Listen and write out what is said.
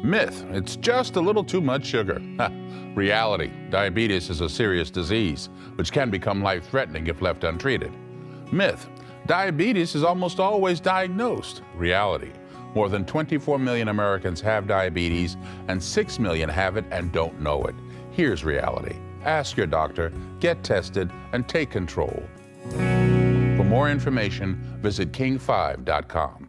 Myth, it's just a little too much sugar. Reality, diabetes is a serious disease which can become life-threatening if left untreated. Myth, diabetes is almost always diagnosed. Reality, more than 24 million Americans have diabetes and 6 million have it and don't know it. Here's reality. Ask your doctor, get tested, and take control. For more information, visit king5.com.